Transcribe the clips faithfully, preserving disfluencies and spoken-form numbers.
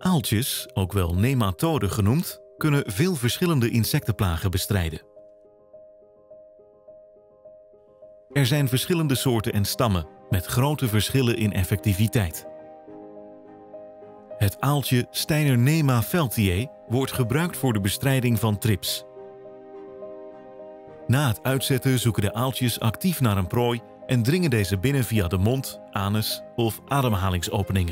Aaltjes, ook wel nematoden genoemd, kunnen veel verschillende insectenplagen bestrijden. Er zijn verschillende soorten en stammen met grote verschillen in effectiviteit. Het aaltje Steinernema feltiae wordt gebruikt voor de bestrijding van trips. Na het uitzetten zoeken de aaltjes actief naar een prooi en dringen deze binnen via de mond, anus of ademhalingsopeningen.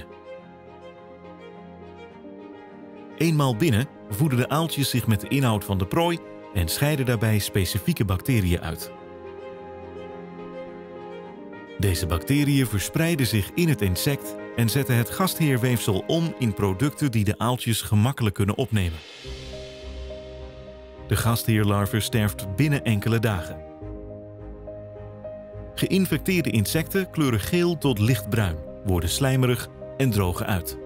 Eenmaal binnen voeden de aaltjes zich met de inhoud van de prooi en scheiden daarbij specifieke bacteriën uit. Deze bacteriën verspreiden zich in het insect en zetten het gastheerweefsel om in producten die de aaltjes gemakkelijk kunnen opnemen. De gastheerlarve sterft binnen enkele dagen. Geïnfecteerde insecten kleuren geel tot lichtbruin, worden slijmerig en drogen uit.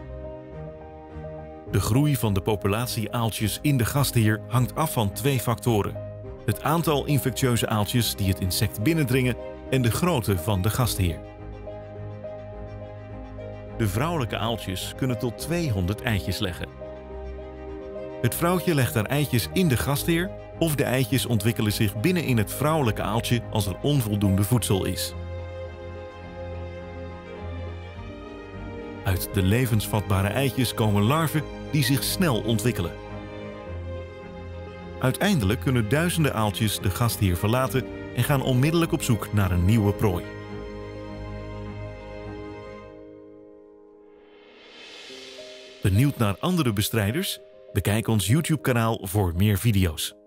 De groei van de populatie aaltjes in de gastheer hangt af van twee factoren: het aantal infectieuze aaltjes die het insect binnendringen en de grootte van de gastheer. De vrouwelijke aaltjes kunnen tot tweehonderd eitjes leggen. Het vrouwtje legt haar eitjes in de gastheer of de eitjes ontwikkelen zich binnen in het vrouwelijke aaltje als er onvoldoende voedsel is. Uit de levensvatbare eitjes komen larven die zich snel ontwikkelen. Uiteindelijk kunnen duizenden aaltjes de gastheer verlaten en gaan onmiddellijk op zoek naar een nieuwe prooi. Benieuwd naar andere bestrijders? Bekijk ons YouTube-kanaal voor meer video's.